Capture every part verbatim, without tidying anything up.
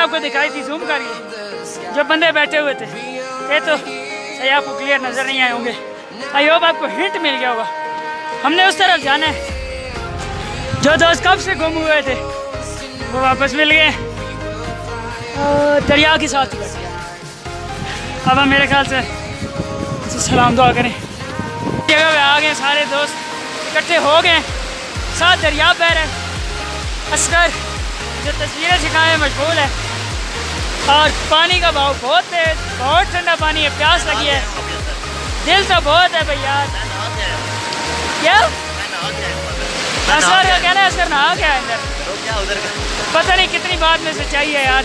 आपको दिखाई थी, जूम करिए, जो बंदे बैठे हुए थे ये तो सही आपको क्लियर नज़र नहीं आए होंगे। आई होप आपको हिंट मिल गया होगा। हमने उस तरफ जाना है, जो दोस्त कब से गुम हुए थे वो वापस मिल गए, दरिया के साथ ही बैठ गया। अब हम मेरे ख्याल से सलाम दुआ करें। जगह पे आ गए, सारे दोस्त इकट्ठे हो गए, साथ दरिया बह रहे। असगर जो तस्वीरें सिखाए मशगूल है और पानी का बहाव बहुत तेज, बहुत ठंडा पानी है, प्यास लगी है, दिल तो बहुत है भाई यार। क्या असगर का कहना है, असगर नहा क्या है अंदर, पता नहीं कितनी बात में सच्चाई है यार।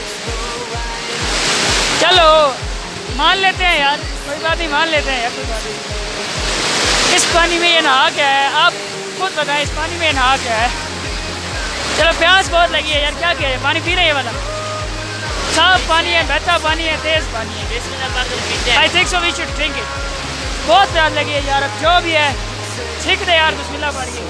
चलो मान लेते हैं यार, कोई बात नहीं, मान लेते हैं यार, कोई बात नहीं। इस पानी में ये नहा क्या है, आप खुद बताएं, इस पानी में नहा क्या है। चलो प्यास बहुत लगी है यार, क्या किया है, पानी पी रहे हैं वाला, साफ पानी है, बहता पानी है, तेज़ पानी है। I think so we should drink it. बहुत प्यास लगी है यार, अब जो भी है सीख दे यार, बिस्मिल्लाह पढ़िए।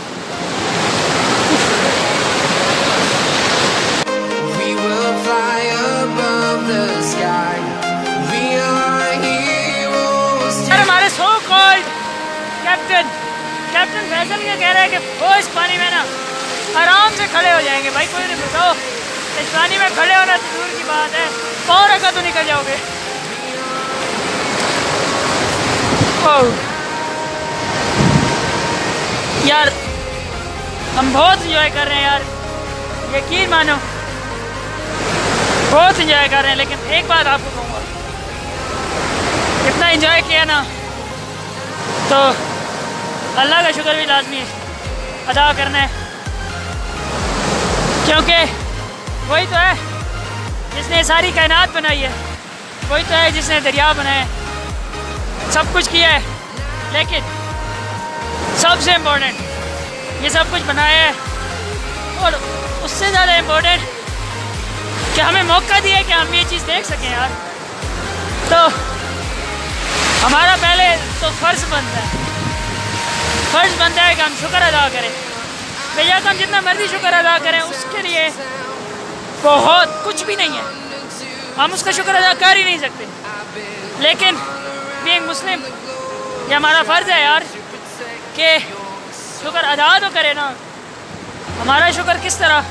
हमारे so called captain captain Faisal ये कह रहे हैं कि वो इस पानी में ना आराम से खड़े हो जाएंगे। भाई कोई नहीं बताओ, इस पानी में खड़े होना तो दूर की बात है, और अगर तो निकल जाओगे। ओह यार हम बहुत इंजॉय कर रहे हैं यार, यकीन मानो बहुत इंजॉय कर रहे हैं। लेकिन एक बात आपको कहूँगा, इतना इंजॉय किया ना तो अल्लाह का शुक्र भी लाजमी अदा करना है, क्योंकि वही तो है जिसने सारी कायनात बनाई है, वही तो है जिसने दरिया बनाए, सब कुछ किया है। लेकिन सबसे इम्पोर्टेंट ये सब कुछ बनाया है, और उससे ज़्यादा इम्पोर्टेंट कि हमें मौका दिया कि हम ये चीज़ देख सकें यार। तो हमारा पहले तो फ़र्ज़ बनता है फ़र्ज़ बनता है कि हम शुक्र अदा करें। बेशक हम जितना मर्ज़ी शुक्र अदा करें, उसके लिए बहुत कुछ भी नहीं है, हम उसका शुक्र अदा कर ही नहीं सकते। लेकिन बीइंग मुस्लिम ये हमारा फ़र्ज़ है यार कि शुक्र अदा तो करें ना। हमारा शुक्र किस तरह,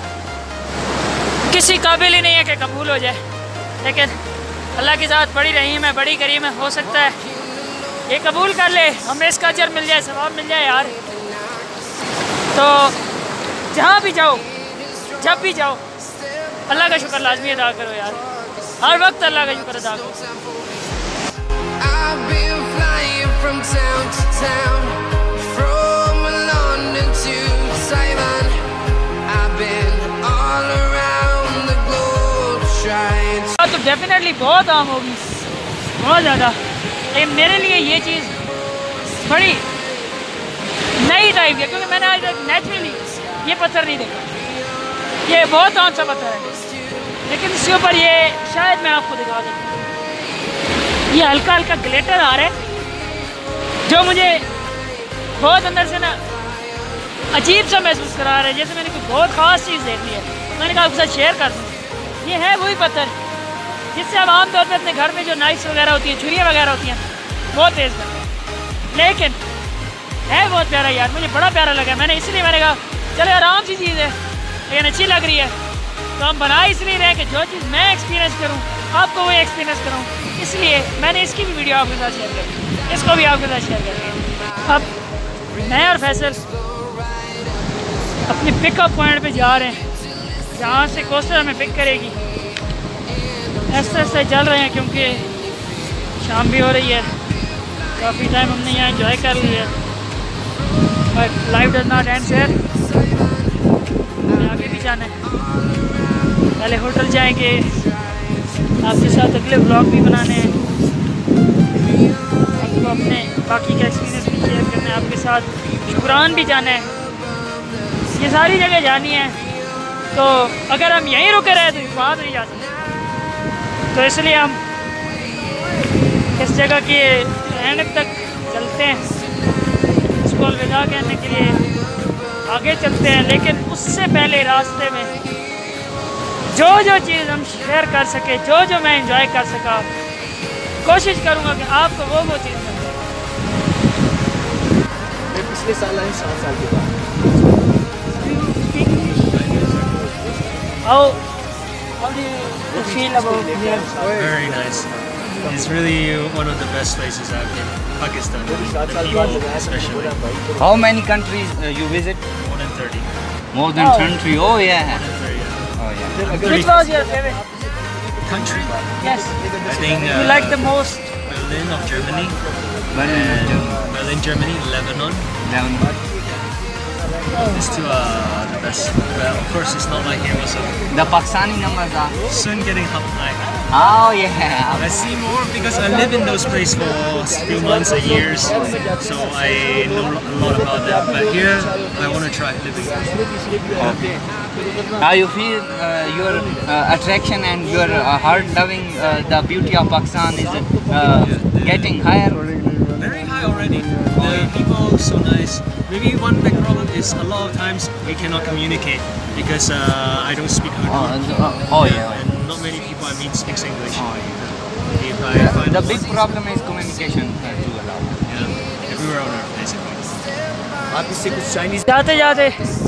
किसी काबिल ही नहीं है कि कबूल हो जाए, लेकिन अल्लाह के साथ बड़ी रहीम है, बड़ी करीम है, हो सकता है ये कबूल कर ले, हमें इसका अजर मिल जाए, सवाब मिल जाए यार। तो जहाँ भी जाओ, जब भी जाओ, अल्लाह का शुक्र लाजमी अदा करो यार, हर वक्त अल्लाह का शुक्र अदा करो। तो डेफिनेटली बहुत आम होगी, बहुत ज़्यादा, लेकिन मेरे लिए ये चीज़ बड़ी नई टाइप है, क्योंकि मैंने आज तक नेचुरली ये पत्थर नहीं देखा। ये बहुत आम सा पत्थर है, लेकिन इसके ऊपर ये शायद मैं आपको दिखा दूँ, ये हल्का हल्का ग्लेटर आ रहा है, जो मुझे बहुत अंदर से ना अजीब सा महसूस करा रहा है, जैसे मैंने कोई बहुत ख़ास चीज़ देख ली है। मैंने कहा आपके साथ शेयर कर दूँ। ये है वही पत्थर जिससे हम आमतौर पर अपने घर में जो नाइफ्स वगैरह होती हैं, छुरियाँ वगैरह होती हैं, बहुत तेज़ करते हैं, लेकिन है बहुत प्यारा यार, मुझे बड़ा प्यारा लगा। मैंने इसलिए मैंने कहा चलो आराम सी चीज़ है, लेकिन अच्छी लग रही है, तो हम बना इसलिए रहे कि जो चीज़ मैं एक्सपीरियंस करूँ आपको वही एक्सपीरियंस करूँ, इसलिए मैंने इसकी भी वीडियो आपके साथ शेयर करी, इसको भी आपके साथ शेयर करी। अब मैं और फैसल अपने पिकअप पॉइंट पे जा रहे हैं, जहाँ से कोस्टर हमें पिक करेगी। ऐसे ऐसे चल रहे हैं क्योंकि शाम भी हो रही है, काफ़ी टाइम हमने यहाँ एंजॉय कर लिया है, but life does not end here, हमें आगे भी जाना है। पहले होटल जाएंगे, आपके साथ अगले व्लॉग भी बनाने हैं, आपको अपने बाकी का एक्सपीरियंस भी शेयर करना है, आपके साथ शुक्रान भी जाना है, ये सारी जगह जानी है। तो अगर हम यहीं रुके रहे तो बात नहीं जा सकती, तो इसलिए हम इस जगह के एंड तक चलते हैं, इसको अलविदा कहने के लिए आगे चलते हैं। लेकिन उससे पहले रास्ते में जो जो चीज़ हम शेयर कर सके, जो जो मैं इंजॉय कर सका, कोशिश करूँगा कि आपको वो वो चीज़ मिल जाए। मैं पिछले साल आया सात साल के बाद। How how do you feel about here? Very nice. It's really one of the best places I've been. Pakistan, the people especially. How many countries uh, you visit? More than thirty. More than Oh. thirty. Oh yeah. More than thirty. Yeah. Oh yeah. Which was your favorite? Country? Yes. I think uh, You like the most? Berlin of Germany. Berlin, and Germany. Berlin, Germany, Lebanon. Lebanon. These two are the best. But of course, it's not like here also. The Pakistani numbers are. Soon getting up high. Oh yeah. I see more because I live in those places for a few months or years, so I know a lot about them. But here, I want to try living there. Okay. How you feel uh, your uh, attraction and your uh, heart loving uh, the beauty of Pakistan is uh, getting higher? Very high already. The people are so nice. Maybe one big problem is a lot of times we cannot communicate because uh, I don't speak Urdu. Oh, uh, oh yeah. And not many people I meet speaks English. Oh, yeah. If I find The big problem is communication uh, to allow. yeah, everywhere on earth basically. आप इससे कुछ Chinese जाते जाते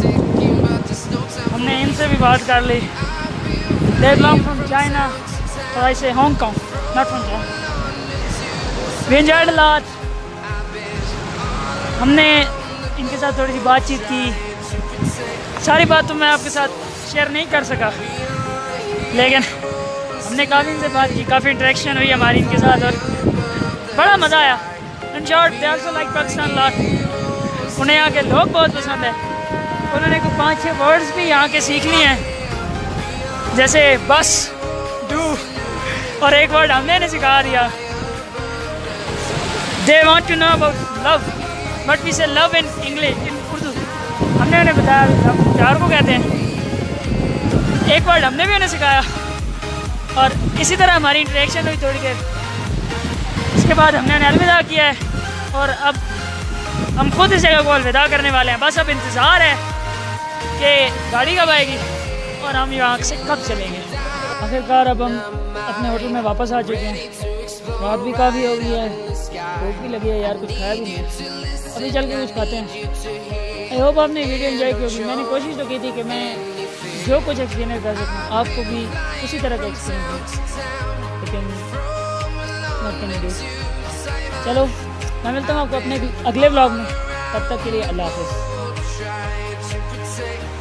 हमने इनसे भी बात कर ली। They belong from China, or I say Hong Kong, not from China. We enjoyed a lot. हमने इनके साथ थोड़ी सी बातचीत की। सारी बात तो मैं आपके साथ शेयर नहीं कर सका, लेकिन हमने काफ़ी इनसे बात की, काफ़ी इंटरेक्शन हुई हमारी इनके साथ और बड़ा मज़ा आया। In short they also like Pakistan lot. उन्हें यहाँ के लोग बहुत पसंद है। उन्होंने कुछ पाँच छः वर्ड्स भी यहाँ के सीख लिए हैं, जैसे बस, डू, और एक वर्ड हमने इन्हें सिखा दिया। They want to know about love, but we say love in English, in Urdu. हमने उन्हें बताया हम प्यार को कहते हैं। एक वर्ड हमने भी उन्हें सिखाया और इसी तरह हमारी इंटरेक्शन हुई थोड़ी देर। इसके बाद हमने उन्हें अलविदा किया है और अब हम खुद इस जगह को अलविदा करने वाले हैं। बस अब इंतज़ार है कि गाड़ी कब आएगी और हम यहाँ से कब चलेंगे। आखिरकार अब हम अपने होटल में वापस आ चुके हैं। रात भी काफ़ी हो गई है, भूख भी लगी है यार, कुछ खाया भी नहीं है। अभी चल के कुछ खाते हैं। आई होप आपने वीडियो एंजॉय की होगी। मैंने कोशिश तो की थी कि मैं जो कुछ एक्सपीरियंस कर सकूँ आपको भी उसी तरह का एक्सपीरियंस दूँ, लेकिन what can I do? चलो मैं मिलता हूँ आपको अपने अगले व्लॉग में। तब तक के लिए अल्लाह हाफ़िज़।